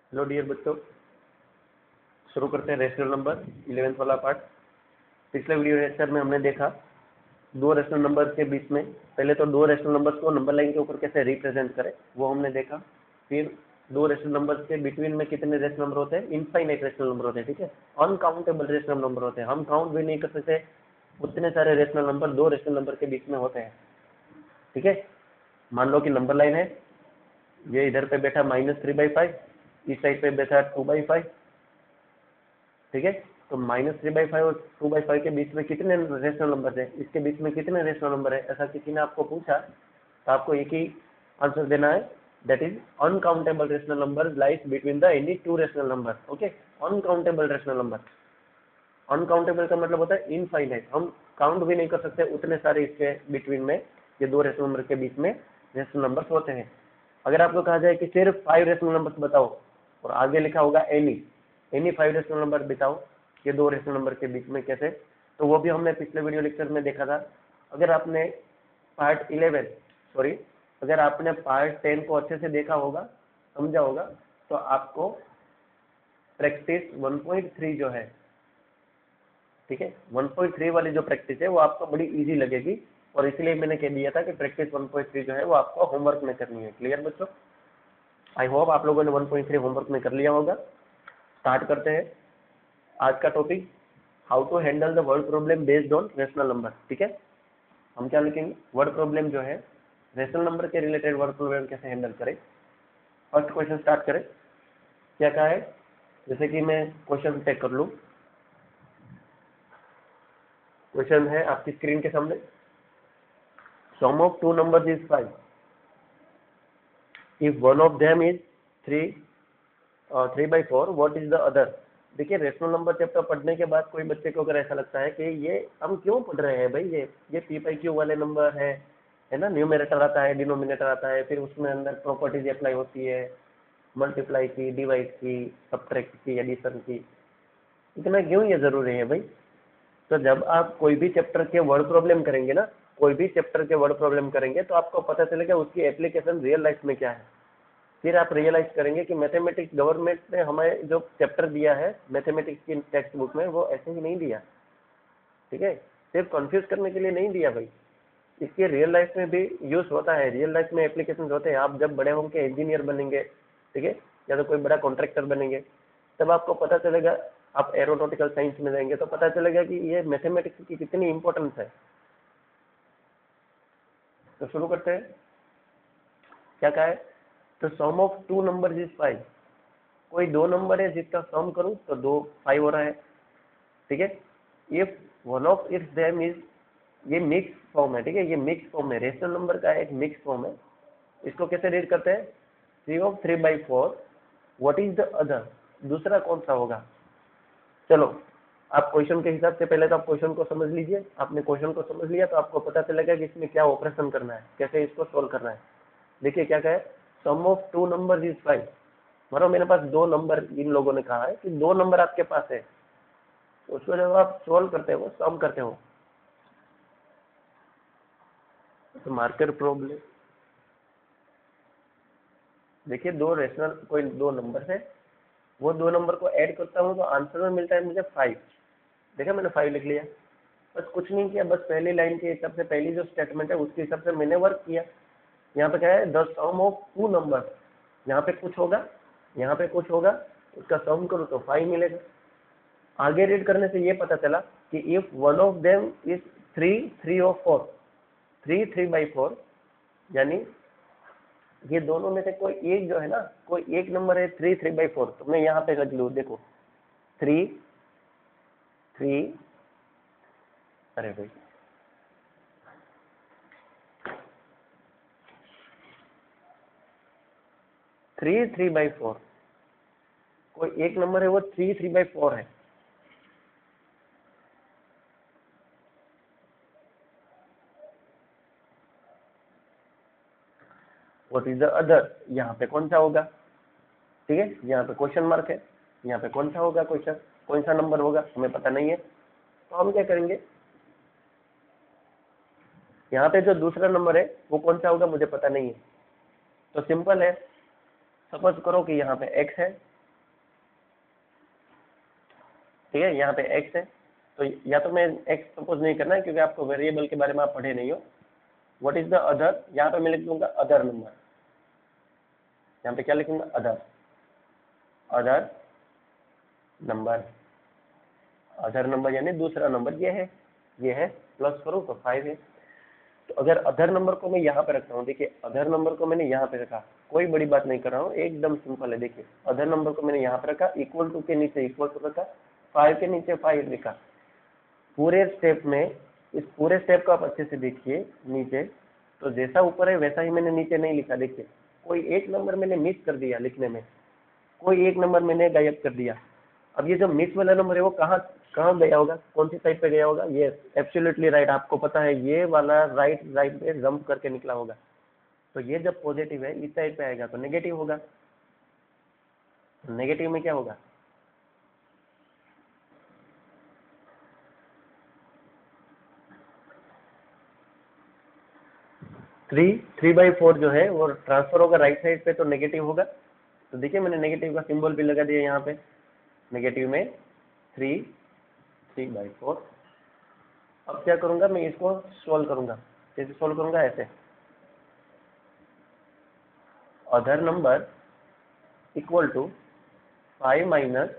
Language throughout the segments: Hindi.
हेलो डियर बच्चों, शुरू करते हैं रेशनल नंबर 11th वाला पार्ट। पिछले वीडियो लेक्चर में हमने देखा दो रेशनल नंबर के बीच में, पहले तो दो रेशनल नंबर्स को नंबर लाइन के ऊपर कैसे रिप्रेजेंट करें वो हमने देखा। फिर दो रेशनल नंबर्स के बिटवीन में कितने रेशनल नंबर होते हैं, इनफाइनाइट रेशनल नंबर होते हैं, ठीक है, अनकाउंटेबल रेशनल नंबर होते हैं, हम काउंट भी नहीं कर सकते उतने सारे रेशनल नंबर दो रेशनल नंबर के बीच में होते हैं, ठीक है। मान लो कि नंबर लाइन है, ये इधर पे बैठा -3/5, इस साइड पे बैठा 2/5, ठीक है। तो -3/5 और 2/5 के बीच में कितने रेशनल नंबर है, इसके बीच में कितने रेशनल नंबर है, ऐसा किसी ने आपको पूछा तो आपको एक ही आंसर देना है, that is uncountable rational number lies between the any two rational number. Okay, uncountable rational number, uncountable का मतलब होता है इनफाइनाइट, हम काउंट भी नहीं कर सकते उतने सारे इसके बिटवीन में, ये दो रेशनल नंबर के बीच में रेशनल नंबर होते हैं। अगर आपको कहा जाए कि सिर्फ 5 रेशनल नंबर बताओ और आगे लिखा होगा एनी 5 रेशनल नंबर बताओ ये दो रेशनल नंबर के बीच में कैसे, तो वो भी हमने पिछले वीडियो लेक्चर में देखा था। अगर आपने अगर आपने पार्ट 10 को अच्छे से देखा होगा, समझा होगा, तो आपको प्रैक्टिस 1.3 जो है, ठीक है, 1.3 वाली जो प्रैक्टिस है वो आपको बड़ी इजी लगेगी, और इसलिए मैंने कह दिया था कि प्रैक्टिस 1.3 जो है वो आपको होमवर्क में करनी है। क्लियर बच्चों? आई होप आप लोगों ने 1.3 होमवर्क में कर लिया होगा। स्टार्ट करते हैं आज का topic, how to handle the word problem based on rational number. ठीक है, हम क्या लिखेंगे, वर्ड प्रॉब्लम जो है रेशनल नंबर के रिलेटेड वर्ड प्रॉब्लम कैसे हैंडल करें। फर्स्ट क्वेश्चन स्टार्ट करें। क्या कहा है, जैसे कि मैं क्वेश्चन टेक कर लूं, क्वेश्चन है आपकी स्क्रीन के सामने, sum of two numbers is 5 if one of them is 3/4 what is the other. देखिए, रेशनल नंबर चैप्टर पढ़ने के बाद कोई बच्चे को अगर ऐसा लगता है कि ये हम क्यों पढ़ रहे हैं भाई, ये p/q वाले नंबर है ना, न्यूमरेटर आता है, डिनोमिनेटर आता है, फिर उसमें अंदर प्रॉपर्टीज अप्लाई होती है, मल्टीप्लाई की, डिवाइड की, सब्ट्रैक्ट की, एडिशन की, इतना क्यों ये जरूरी है भाई। तो जब आप कोई भी चैप्टर के वर्ड प्रॉब्लम करेंगे ना, कोई भी चैप्टर के वर्ड प्रॉब्लम करेंगे तो आपको पता चलेगा उसकी एप्लीकेशन रियल लाइफ में क्या है। फिर आप रियलाइज करेंगे कि मैथमेटिक्स गवर्नमेंट ने हमें जो चैप्टर दिया है मैथमेटिक्स की टेक्स्ट बुक में वो ऐसे ही नहीं दिया, ठीक है, सिर्फ कंफ्यूज करने के लिए नहीं दिया भाई, इसके रियल लाइफ में भी यूज होता है, रियल लाइफ में एप्लीकेशन होते हैं। आप जब बड़े होंगे इंजीनियर बनेंगे, ठीक है, या तो कोई बड़ा कॉन्ट्रैक्टर बनेंगे, तब आपको पता चलेगा, आप एरोनॉटिकल साइंस में जाएंगे तो पता चलेगा कि ये मैथमेटिक्स की कितनी इंपॉर्टेंस है। तो शुरू करते हैं। क्या कहा है, तो sum of two number is 5, कोई दो नंबर है जिसका सम करूं तो 5 हो रहा है, ठीक है। If one of if them is, ये मिक्स फॉर्म है, ठीक है, ये मिक्स फॉर्म है, रेशनल नंबर का एक मिक्स फॉर्म है। इसको कैसे रीड करते हैं, 3/4 व्हाट इज द अदर, दूसरा कौन सा होगा। चलो आप क्वेश्चन के हिसाब से, पहले तो आप क्वेश्चन को समझ लीजिए, आपने क्वेश्चन को समझ लिया तो आपको पता चलेगा कि इसमें क्या ऑपरेशन करना है, कैसे इसको सोल्व करना है। देखिए क्या कहे, sum of two number is 5, मानो मेरे पास दो नंबर, इन लोगों ने कहा है कि दो नंबर आपके पास है, उसको जब आप सोल्व करते हो, सम करते हो, तो मार्कर प्रॉब्लम, देखिए दो रेशनल, कोई दो नंबर है, वो दो नंबर को ऐड करता हूँ तो आंसर में मिलता है मुझे 5। देखा, मैंने 5 लिख लिया, बस कुछ नहीं किया, बस पहली लाइन के हिसाब से, पहली जो स्टेटमेंट है उसके हिसाब से मैंने वर्क किया। यहाँ पे क्या है, the sum of two number, यहाँ पे कुछ होगा, यहाँ पे कुछ होगा, उसका सम करो तो 5 मिलेगा। आगे रीड करने से ये पता चला कि if one of them is 3 और 4, 3/4, यानी ये दोनों में से कोई एक जो है ना, कोई एक नंबर है 3/4, तो मैं यहाँ पे रख लू, देखो 3, अरे भाई 3/4, कोई एक नंबर है वो 3/4 है, व्हाट इज द अदर, यहाँ पे कौन सा होगा, ठीक है, यहाँ पे क्वेश्चन मार्क है, यहाँ पे कौन सा होगा क्वेश्चन, कौन सा नंबर होगा हमें पता नहीं है, तो हम क्या करेंगे, यहाँ पे जो दूसरा नंबर है वो कौन सा होगा मुझे पता नहीं है, तो सिंपल है, सपोज करो कि यहाँ पे x है ठीक है, यहाँ पे x है, तो या तो मैं x सपोज नहीं करना है क्योंकि आपको वेरिएबल के बारे में आप पढ़े नहीं हो। व्हाट इज द अदर, यहाँ पे मैं लिख दूंगा अदर नंबर, यहाँ पे क्या लिखूंगा, other, other number, other number यानी दूसरा नंबर ये है, प्लस करूँ तो 5 है। तो अगर अदर नंबर को मैं यहाँ पे रखता हूँ, देखिए अदर नंबर को मैंने यहाँ पे रखा, कोई बड़ी बात नहीं कर रहा हूँ, एकदम सिंपल है। देखिए अदर नंबर को मैंने यहाँ पे रखा, इक्वल टू के नीचे इक्वल टू रखा, 5 के नीचे 5 लिखा। पूरे स्टेप में, इस पूरे स्टेप को आप अच्छे से देखिए नीचे, तो जैसा ऊपर है वैसा ही मैंने नीचे नहीं लिखा। देखिए कोई एक नंबर मैंने मिस कर दिया लिखने में, कोई एक नंबर मैंने गायब कर दिया। अब ये जो मिस वाला नंबर है वो कहाँ कहाँ गया होगा, कौन सी साइड पे गया होगा, ये एब्सोल्युटली राइट, आपको पता है ये वाला राइट पे जंप करके निकला होगा। तो ये जब पॉजिटिव है इस साइड पे आएगा तो नेगेटिव होगा, नेगेटिव में क्या होगा, 3/4 जो है वो ट्रांसफर होगा राइट साइड पे, तो नेगेटिव होगा। तो देखिए मैंने नेगेटिव का सिंबल भी लगा दिया यहाँ पे, नेगेटिव में 3/4। अब क्या करूंगा, मैं इसको सोल्व करूंगा। कैसे सोल्व करूंगा, ऐसे, other number equal to 5 minus,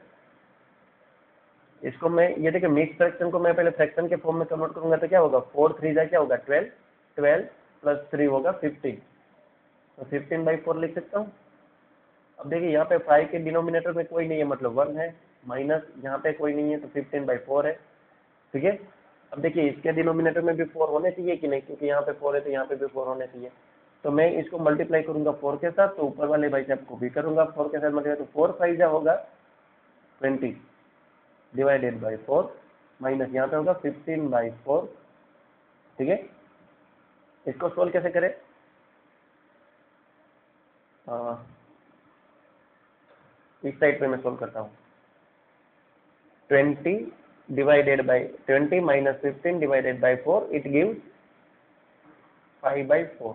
इसको मैं ये देखिए मिक्स फ्रैक्शन को मैं पहले फ्रैक्शन के फॉर्म में कन्वर्ट करूंगा तो क्या होगा, 4 3 जा क्या होगा 12, 12 प्लस 3 होगा 15, तो 15/4 लिख सकता हूँ। अब देखिए यहाँ पे 5 के डिनोमिनेटर में कोई नहीं है, मतलब 1 है, माइनस यहाँ पे कोई नहीं है तो 15/4 है। ठीक है, अब देखिए इसके डिनोमिनेटर में भी 4 होने चाहिए कि नहीं, क्योंकि यहाँ पे 4 है तो यहाँ पे भी 4 होने चाहिए। तो मैं इसको मल्टीप्लाई करूंगा 4 के साथ, तो ऊपर वाले भाई साहब को भी करूंगा 4 के साथ मल्टीप्लाई, तो 4 5 जा होगा 20 डिवाइडेड बाई 4, माइनस यहाँ पे होगा 15/4। ठीक है, इसको सोल्व कैसे करें, इस साइड पे मैं सोल्व करता हूँ। 20 minus 15 divided by 4, it gives 5/4,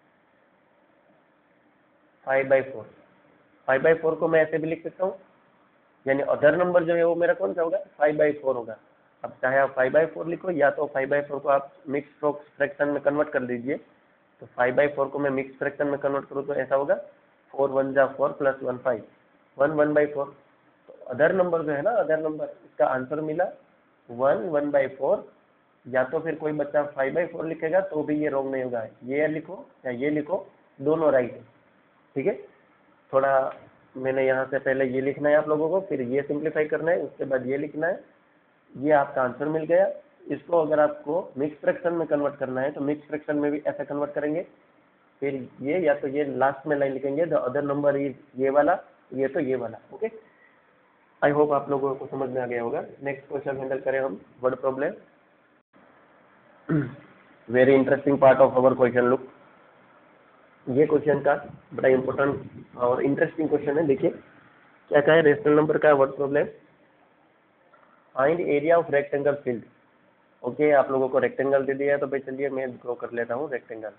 5/4, 5/4 को मैं ऐसे भी लिख सकता हूँ, यानी अदर नंबर जो है वो मेरा कौन सा होगा, 5/4 होगा। अब चाहे आप 5/4 लिखो या तो 5/4 को आप मिक्स फ्रैक्शन में कन्वर्ट कर दीजिए। तो 5/4 को मैं मिक्स फ्रैक्शन में कन्वर्ट करूँ तो ऐसा होगा 4 1 जा 4 प्लस 1 5, 1/4। तो अदर नंबर जो है ना, अदर नंबर, इसका आंसर मिला 1/4। या तो फिर कोई बच्चा 5/4 लिखेगा तो भी ये रॉन्ग नहीं होगा, ये लिखो या ये लिखो, दोनों राइट है। ठीक है, थोड़ा मैंने यहाँ से पहले ये लिखना है आप लोगों को, फिर ये सिंप्लीफाई करना है, उसके बाद ये लिखना है, ये आपका आंसर मिल गया। इसको अगर आपको मिक्स फ्रैक्शन में कन्वर्ट करना है तो मिक्स फ्रैक्शन में भी ऐसा कन्वर्ट करेंगे, फिर ये या तो ये लास्ट में लाइन लिखेंगे द अदर नंबर इज ये वाला, ये तो ये वाला। ओके, आई होप आप लोगों को समझ में आ गया होगा। नेक्स्ट क्वेश्चन हैंडल करें हम, word problem. Very interesting part of our question look, ये क्वेश्चन का बड़ा इंपॉर्टेंट और इंटरेस्टिंग क्वेश्चन है। देखिए क्या कहा है, रेशनल नंबर का word problem, find area of rectangle field. Okay, आप लोगों को रेक्टेंगल दे दिया है तो भाई चलिए मैं ड्रॉ कर लेता हूँ रेक्टेंगल।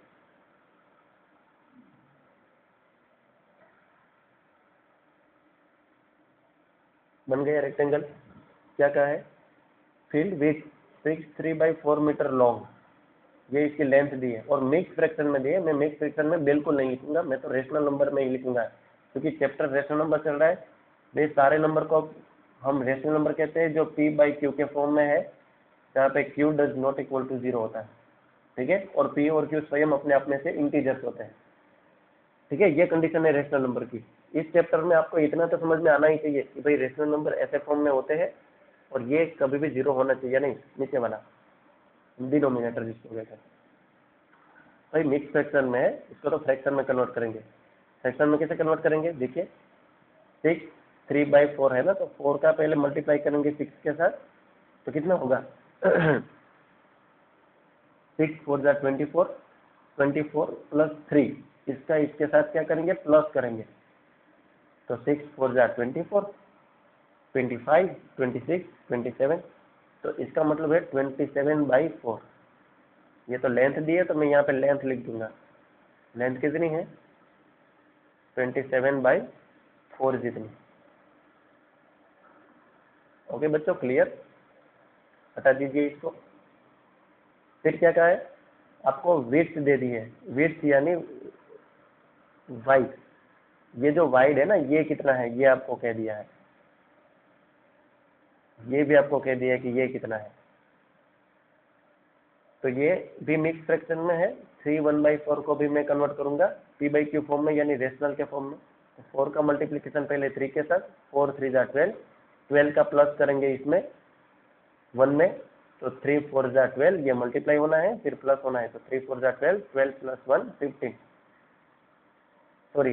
बन गया रेक्टेंगल। क्या कहा है, फील्ड विथ 63/4 मीटर लॉन्ग, ये इसकी लेंथ दी है और मिक्स फ्रैक्शन में दी है। मैं मिक्स फ्रैक्शन में बिल्कुल नहीं लिखूंगा, मैं तो रेशनल नंबर में ही लिखूंगा, क्योंकि चैप्टर रेशनल नंबर चल रहा है। भाई सारे नंबर को हम रेशनल नंबर कहते हैं जो p/q के फॉर्म में है, जहाँ पे q does not equal to 0 होता है। ठीक है, और p और q स्वयं अपने आप में से इंटीजर्स होते हैं। ठीक है, ये कंडीशन है रेशनल नंबर की। इस चैप्टर में आपको इतना तो समझ में आना ही चाहिए कि भाई रेशनल नंबर ऐसे फॉर्म में होते हैं और ये कभी भी 0 होना चाहिए नहीं, नीचे वाला डिनोमिनेटर जिसको कहते हैं। भाई मिक्स फ्रैक्शन में है, इसको तो फ्रैक्शन में कन्वर्ट करेंगे। फ्रैक्शन में कैसे कन्वर्ट करेंगे, देखिए 6 3/4 है ना, तो 4 का पहले मल्टीप्लाई करेंगे 6 के साथ, तो कितना होगा 6 4 जा 24, 24 प्लस 3, इसका इसके साथ क्या करेंगे, प्लस करेंगे, तो 6 4 जा 24, 25 26 27, तो इसका मतलब है 27/4। ये तो लेंथ दी है तो मैं यहाँ पे लेंथ लिख दूंगा, लेंथ कितनी है 27/4 जितनी। ओके बच्चों, क्लियर? हटा दीजिए इसको। फिर क्या कहा है, आपको विड्थ दे दी है, विड्थ यानी वाइड। ये जो वाइड है ना, ये कितना है, ये आपको कह दिया है, ये भी आपको कह दिया है कि ये कितना है। तो ये भी मिक्स फ्रैक्शन में है। 3 1/4 को भी मैं कन्वर्ट करूंगा p/q फॉर्म में, यानी रेशनल के फॉर्म में। तो 4 का मल्टीप्लीकेशन पहले 3 के साथ, 4 3 जा 12, 12 का प्लस करेंगे इसमें 1 में, तो 3 4 जा 12, ये मल्टीप्लाई होना है फिर प्लस होना है, तो 3 4 जा 12, 12 + 1 15, सॉरी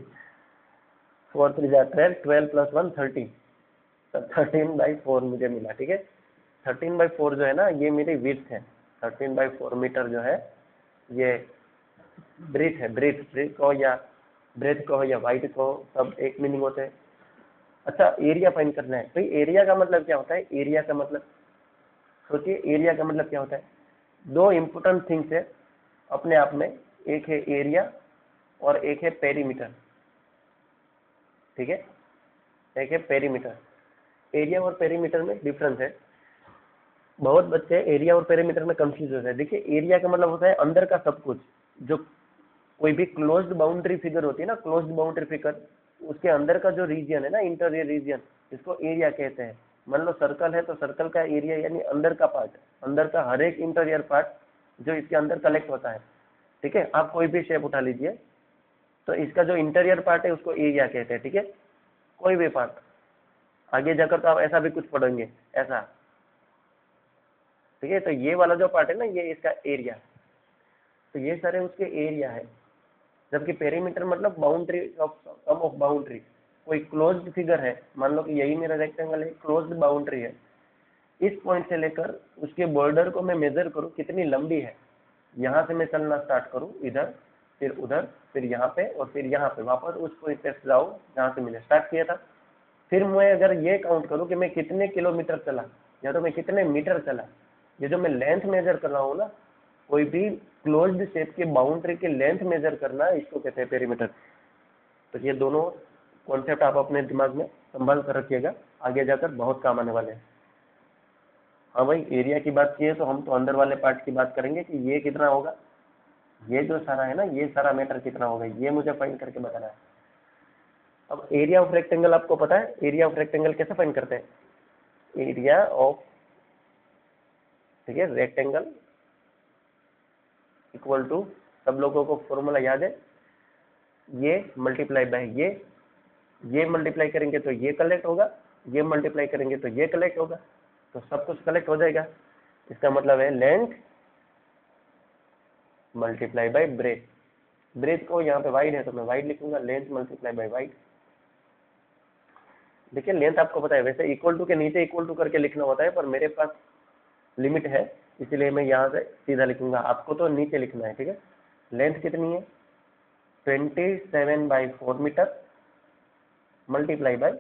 4 3 जा 12, 12 + 1 13, तो 13/4 मुझे मिला। ठीक है, 13/4 जो है ना, ये मेरी विड्थ है। 13/4 मीटर जो है ये ब्रीथ है, ब्रीथ, ब्रीथ को या ब्रेथ को या वाइड को, सब एक मीनिंग होते हैं। अच्छा, एरिया फाइंड करना है। तो एरिया का मतलब क्या होता है, एरिया का मतलब सोचिए, एरिया का मतलब क्या होता है, दो इंपॉर्टेंट थिंग्स है अपने आप में, एक है एरिया और एक है पेरीमीटर। ठीक है, एक है पेरीमीटर। एरिया और पेरीमीटर में डिफरेंस है। बहुत बच्चे एरिया और पेरीमीटर में कंफ्यूज होते हैं। देखिए, एरिया का मतलब होता है अंदर का सब कुछ, जो कोई भी क्लोज्ड बाउंड्री फिगर होती है ना, क्लोज्ड बाउंड्री फिगर, उसके अंदर का जो रीजन है ना, इंटीरियर रीजन, इसको एरिया कहते हैं। मान लो सर्कल है तो सर्कल का एरिया यानी अंदर का पार्ट, अंदर का हर एक इंटीरियर पार्ट जो इसके अंदर कलेक्ट होता है। ठीक है, आप कोई भी शेप उठा लीजिए, तो इसका जो इंटीरियर पार्ट है उसको एरिया कहते हैं। ठीक है, कोई भी पार्ट, आगे जाकर तो आप ऐसा भी कुछ पढ़ेंगे, ऐसा। ठीक है, तो ये वाला जो पार्ट है ना, ये इसका एरिया, तो ये सारे उसके एरिया है। जबकि पेरीमीटर मतलब boundary of sum of boundary, कोई क्लोज्ड फिगर है, मान लो कि यही मेरा रेक्टेंगल है, क्लोज्ड बाउंड्री है, इस पॉइंट से लेकर उसके बॉर्डर को मैं मेजर करूं कितनी लंबी है, यहाँ से मैं चलना स्टार्ट करूं इधर, फिर उधर, फिर यहाँ पे और फिर यहाँ पे, वापस उस पॉइंट पे जाऊं जहाँ से मैंने स्टार्ट किया था। फिर मैं अगर ये काउंट करूं कि मैं कितने किलोमीटर चला या तो मैं कितने मीटर चला, ये जो मैं लेंथ मेजर कर रहा हूँ ना, कोई भी क्लोज्ड शेप की बाउंड्री की लेंथ मेजर करना, इसको कहते हैं पेरीमीटर। तो ये दोनों कॉन्सेप्ट आप अपने दिमाग में संभाल कर रखिएगा, आगे जाकर बहुत काम आने वाले हैं। हाँ भाई, एरिया की बात की है तो हम तो अंदर वाले पार्ट की बात करेंगे कि ये कितना होगा, ये जो सारा है ना, ये सारा मैटर कितना होगा, ये मुझे फाइंड करके बताना है। अब एरिया ऑफ रेक्टेंगल आपको पता है, एरिया ऑफ रेक्टेंगल कैसे फाइंड करते हैं, एरिया ऑफ, ठीक है, रेक्टेंगल इक्वल टू, सब लोगों को फॉर्मूला याद है, ये मल्टीप्लाई बाय ये मल्टीप्लाई करेंगे तो ये कलेक्ट होगा, ये मल्टीप्लाई करेंगे तो ये कलेक्ट होगा, तो सब कुछ कलेक्ट हो जाएगा। इसका मतलब है length multiply by breadth. Breadth को यहाँ पे वाइड है तो मैं वाइड लिखूंगा, लेंथ मल्टीप्लाई बाय वाइड। देखिए, लेंथ आपको पता है, वैसे इक्वल टू के नीचे इक्वल टू करके लिखना होता है, पर मेरे पास लिमिट है, इसलिए मैं यहाँ से सीधा लिखूंगा, आपको तो नीचे लिखना है। ठीक है, लेंथ कितनी है, 27/4 मीटर मल्टीप्लाई बाय,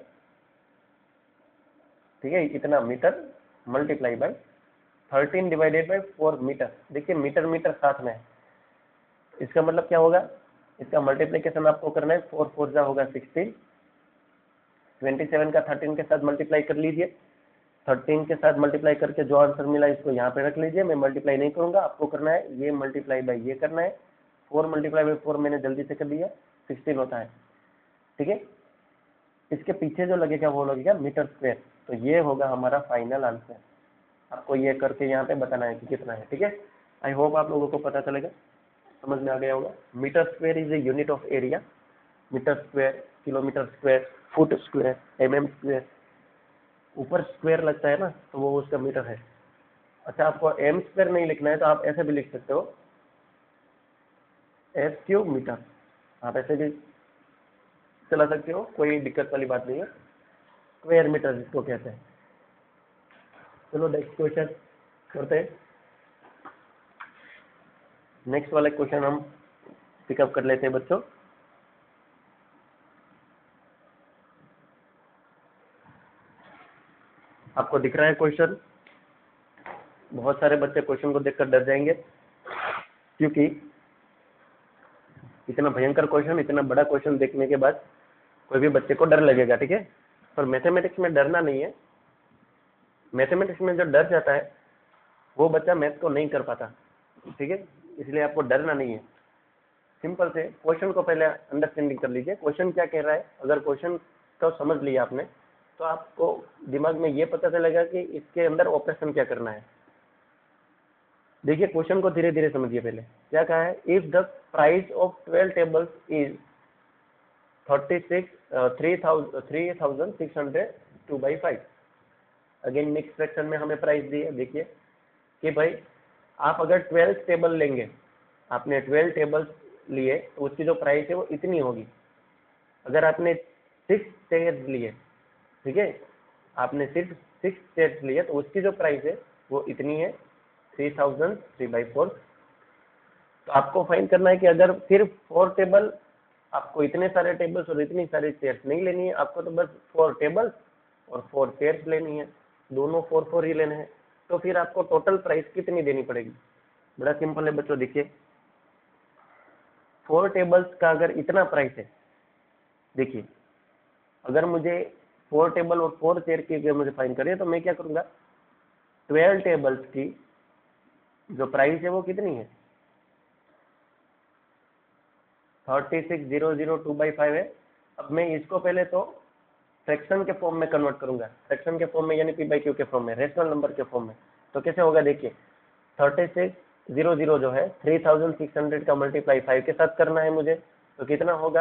ठीक है, इतना मीटर मल्टीप्लाई बाय 13/4 मीटर। देखिए, मीटर मीटर साथ में है, इसका मतलब क्या होगा, इसका मल्टीप्लीकेशन आपको करना है, 4 4 जा होगा 16, 27 का 13 के साथ मल्टीप्लाई कर लीजिए, 13 के साथ मल्टीप्लाई करके जो आंसर मिला इसको यहाँ पे रख लीजिए, मैं मल्टीप्लाई नहीं करूंगा, आपको करना है ये मल्टीप्लाई बाय ये करना है, 4 मल्टीप्लाई बाय 4 मैंने जल्दी से कर दिया, 16 होता है। ठीक है, इसके पीछे जो लगेगा वो लगेगा मीटर स्क्वायर, तो ये होगा हमारा फाइनल आंसर। आपको ये करके यहाँ पे बताना है कि कितना है। ठीक है, आई होप आप लोगों को पता चलेगा, समझ में आ गया होगा। Metre square is a unit of area, metre square, kilometre square, foot square, mm square, ऊपर स्क्वायर लगता है ना तो वो उसका मीटर है। अच्छा, आपको एम स्क्वायर नहीं लिखना है तो आप ऐसे भी लिख सकते हो, s³ मीटर, आप ऐसे भी चला सकते हो, कोई दिक्कत वाली बात नहीं है, स्क्वायर मीटर जिसको कहते हैं। चलो नेक्स्ट क्वेश्चन करते हैं। नेक्स्ट वाला क्वेश्चन हम पिकअप कर लेते हैं बच्चों। आपको दिख रहा है क्वेश्चन, बहुत सारे बच्चे क्वेश्चन को देखकर डर जाएंगे, क्योंकि इतना भयंकर क्वेश्चन, इतना बड़ा क्वेश्चन देखने के बाद कोई भी बच्चे को डर लगेगा। ठीक है, पर मैथमेटिक्स में डरना नहीं है, मैथमेटिक्स में जो डर जाता है वो बच्चा मैथ को नहीं कर पाता, ठीक है, इसलिए आपको डरना नहीं है। सिंपल से क्वेश्चन को पहले अंडरस्टैंडिंग कर लीजिए, क्वेश्चन क्या कह रहा है। अगर क्वेश्चन को समझ लिया आपने तो आपको दिमाग में ये पता चलेगा कि इसके अंदर ऑपरेशन क्या करना है। देखिए क्वेश्चन को धीरे धीरे समझिए। पहले क्या कहा है, if the price of 12 tables is 3600 again mix fraction में हमें प्राइस दी है। देखिए कि भाई आप अगर 12 टेबल लेंगे, आपने 12 टेबल्स लिए तो उसकी जो प्राइस है वो इतनी होगी। अगर आपने 6 चेयर्स लिए, ठीक है, आपने सिर्फ 6 चेयर्स लिए तो उसकी जो प्राइस है वो इतनी है 3000 3/4। तो आपको फाइंड करना है कि अगर सिर्फ 4 टेबल, आपको इतने सारे टेबल्स और इतनी सारी चेयर्स नहीं लेनी है, आपको तो बस 4 टेबल्स और 4 चेयर्स लेनी है, दोनों 4 ही लेने हैं। तो फिर आपको टोटल प्राइस कितनी देनी पड़ेगी। बड़ा सिंपल है बच्चों, देखिए 4 टेबल्स का अगर इतना प्राइस है, देखिए अगर मुझे 4 टेबल और 4 चेयर की अगर मुझे फाइंड करिए तो मैं क्या करूंगा, 12 टेबल्स की जो प्राइस है वो कितनी है 36,002/5 है। अब मैं इसको पहले तो फ्रैक्शन के फॉर्म में कन्वर्ट करूंगा, फ्रैक्शन के फॉर्म में यानी p/q के फॉर्म में, रेशनल नंबर के फॉर्म में। तो कैसे होगा, देखिए 3600 जो है 3600 का मल्टीप्लाई 5 के साथ करना है मुझे, तो कितना होगा,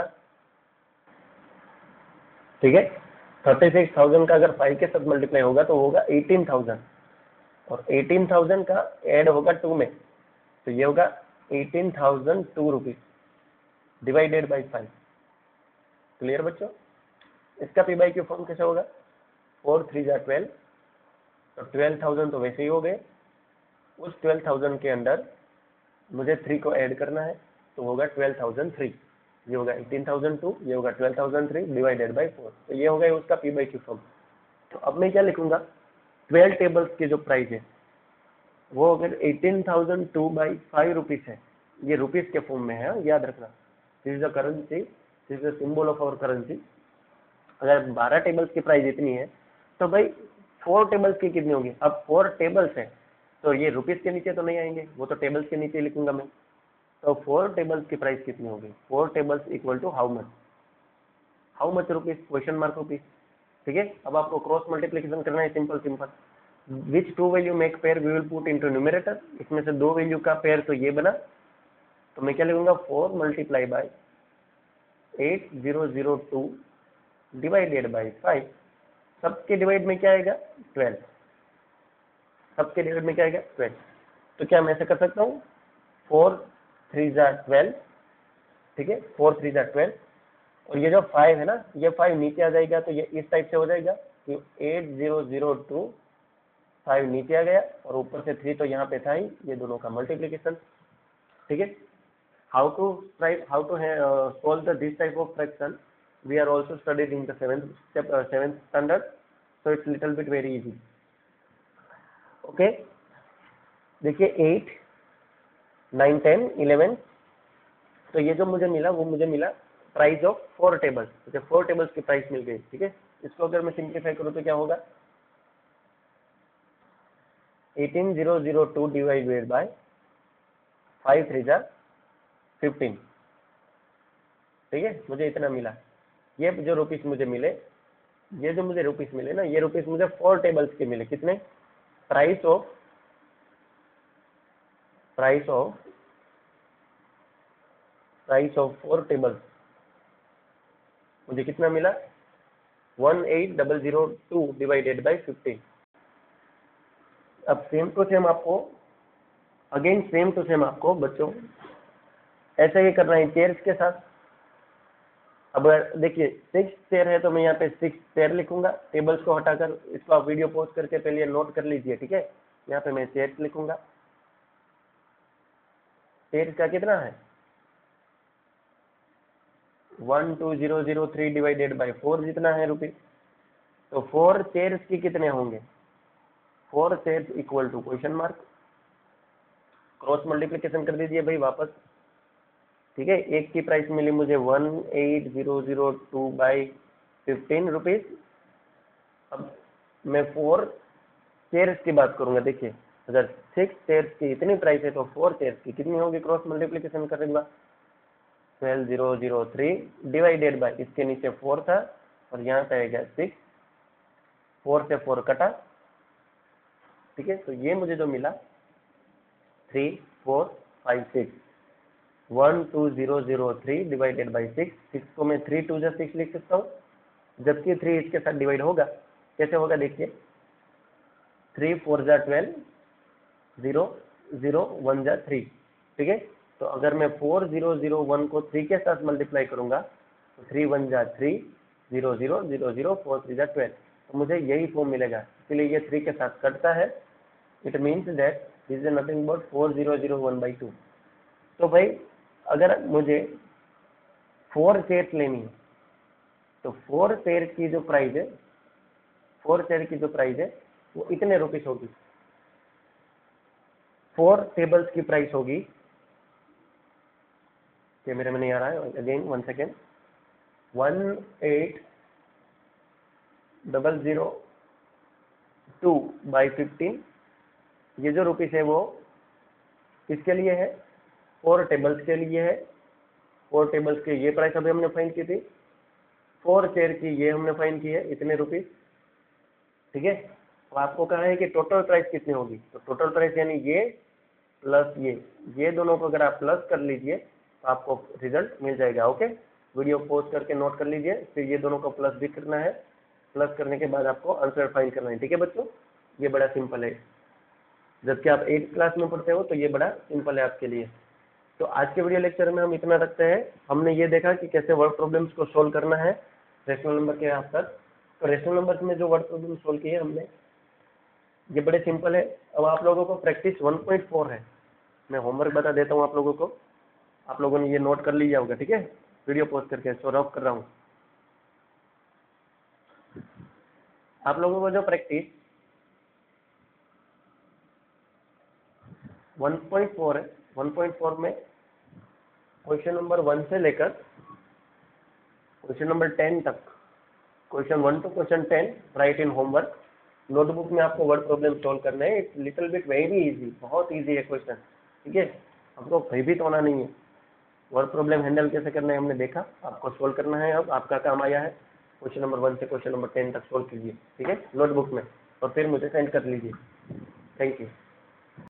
ठीक है, 36,000 का अगर 5 के साथ मल्टीप्लाई होगा तो होगा 18,000 और 18,000 का ऐड होगा 2 में, तो ये होगा 18,002 रुपीज डिवाइडेड बाई 5। क्लियर बच्चों। इसका p/q फॉर्म कैसे होगा, 4 3 जा 12, तो 12,000 तो वैसे ही हो गए। उस 12,000 के अंदर मुझे 3 को ऐड करना है तो होगा 12,003, ये होगा 18,002, ये होगा 12,003 डिवाइडेड बाई 4, तो ये होगा उसका p/q फॉर्म। तो अब मैं क्या लिखूंगा, 12 टेबल्स की जो प्राइस है वो अगर 18,002/5 रुपीज है, ये रुपीज के फॉर्म में है, याद रखना, this is the currency, this is the symbol of our currency. अगर 12 टेबल्स की प्राइस इतनी है तो भाई 4 टेबल्स की कितनी होगी। अब 4 टेबल्स है तो ये रुपीज के नीचे तो नहीं आएंगे, वो तो टेबल्स के नीचे लिखूंगा मैं। तो 4 टेबल्स की प्राइस कितनी होगी, 4 tables equal to how much rupees, question mark rupees, ठीक है। अब आपको क्रॉस मल्टीप्लिकेशन करना है, simple which 2 value make pair we will put into numerator. इसमें से 2 वैल्यू का पेयर तो ये बना, तो मैं क्या लिखूंगा 4 मल्टीप्लाई बाय 8002 डिवाइडेड बाई 5। सबके डिवाइड में क्या आएगा 12, सबके डिवाइड में क्या आएगा 12। तो क्या मैं ऐसे कर सकता हूँ 4 3 जा 12, ठीक है, 4 3 जा 12, और ये जो 5 है ना, ये 5 नीचे आ जाएगा तो ये इस टाइप से हो जाएगा कि 8002 5 नीचे आ गया और ऊपर से 3 तो यहाँ पे था ही, ये दोनों का मल्टीप्लीकेशन, ठीक है। How to solve this type of fraction we are also studied in the 7th standard, so it's little bit very easy, okay। देखिए 8 9 10 11, तो ये जो मुझे मिला वो मुझे मिला प्राइस ऑफ 4 टेबल्स, मुझे 4 टेबल्स की प्राइस मिल गई, ठीक है। इसको अगर मैं सिंप्लीफाई करूँ तो क्या होगा 18,002 डिवाइडेड बाय 5 3 जा 15, ठीक है, मुझे इतना मिला। ये जो रुपीस मुझे मिले, ये जो मुझे रुपीस मिले ना, ये रुपीस मुझे 4 टेबल्स के मिले। कितने, प्राइस ऑफ 4 टेबल्स मुझे कितना मिला 18,002 डिवाइडेड बाई 15। अब सेम टू सेम आपको बच्चों ऐसा ही करना है चेयर्स के साथ। अब देखिए 6 चेयर है तो मैं यहाँ पे 6 चेयर लिखूंगा, टेबल्स को हटाकर। इसको आप वीडियो पॉज करके पहले नोट कर लीजिए, ठीक है। यहाँ पे मैं चेयर्स लिखूंगा, चेयर्स का कितना है 12,003 डिवाइडेड बाई 4 जितना है रुपीज। तो 4 चेयर्स की कितने होंगे, 4 chairs equal to question mark, cross multiplication कर दीजिए भाई वापस, ठीक है। एक की प्राइस मिली मुझे 18,002/15 रुपीज। अब मैं 4 चेयर्स की बात करूंगा, देखिए अगर 6 चेयर्स की इतनी प्राइस है तो 4 चेयर्स की कितनी होगी, क्रॉस मल्टीप्लीकेशन करेगा 12003 डिवाइडेड बाय, इसके नीचे 4 था और यहाँ पे आएगा 6, 4 से 4 कटा, ठीक है। तो ये मुझे जो मिला 3456, 12003 डिवाइडेड बाई 6, 6 को मैं 3 2 6 लिख सकता हूँ, जबकि 3 इसके साथ डिवाइड होगा, कैसे होगा देखिए, 3 4 जा 12, 0 0 1 जा 3, ठीक है। तो अगर मैं 4001 को 3 के साथ मल्टीप्लाई करूंगा तो 3 1 जा 3, 0 0 0 0 4 3 जा 12, तो मुझे यही फॉर्म मिलेगा, इसलिए ये 3 के साथ कटता है। It means that this is nothing but 4001/2। तो भाई अगर मुझे 4 चेयर्स लेनी है तो 4 चेयर की जो प्राइस है, 4 चेयर की जो प्राइस है वो इतने रुपीस होगी। 4 टेबल्स की प्राइस होगी, कैमरे में नहीं आ रहा है, अगेन 1 सेकेंड, 18002/15, ये जो रुपीस है वो किसके लिए है, 4 टेबल्स के लिए है। 4 टेबल्स की ये प्राइस अभी हमने फाइंड की थी, 4 चेयर की ये हमने फाइंड की है, इतने रुपीस, ठीक है। तो आपको कहा है कि टोटल प्राइस कितनी होगी, तो टोटल प्राइस यानी ये प्लस ये दोनों को अगर आप प्लस कर लीजिए तो आपको रिजल्ट मिल जाएगा। ओके, वीडियो पॉज करके नोट कर लीजिए, फिर ये दोनों को प्लस भी करना है, प्लस करने के बाद आपको आंसर फाइंड करना है, ठीक है बच्चों। ये बड़ा सिंपल है, जबकि आप 8th क्लास में पढ़ते हो तो ये बड़ा सिंपल है आपके लिए। तो आज के वीडियो लेक्चर में हम इतना रखते हैं। हमने ये देखा कि कैसे वर्ड प्रॉब्लम्स को सोल्व करना है रेशनल नंबर के यहाँ तक। तो रेशनल नंबर में जो वर्ड प्रॉब्लम सोल्व किए हमने, ये बड़े सिंपल है। अब आप लोगों को प्रैक्टिस 1.4 है, मैं होमवर्क बता देता हूँ आप लोगों को, आप लोगों ने ये नोट कर लिया होगा, ठीक है। वीडियो पॉज करके सॉल्व कर रहा हूँ। आप लोगों को जो प्रैक्टिस 1.4 है, 1.4 में क्वेश्चन नंबर 1 से लेकर क्वेश्चन नंबर 10 तक, question 1 to question 10 right in homework. Notebook में आपको वर्ड प्रॉब्लम सोल्व करना है, it's little bit very easy, बहुत इजी है क्वेश्चन, ठीक है। आपको भयभीत होना नहीं है, वर्ड प्रॉब्लम हैंडल कैसे करना है हमने देखा, आपको सोल्व करना है। अब आपका काम आया है क्वेश्चन नंबर 1 से क्वेश्चन नंबर 10 तक सोल्व कीजिए, ठीक है, नोटबुक में, और फिर मुझे सेंड कर लीजिए। Thank you.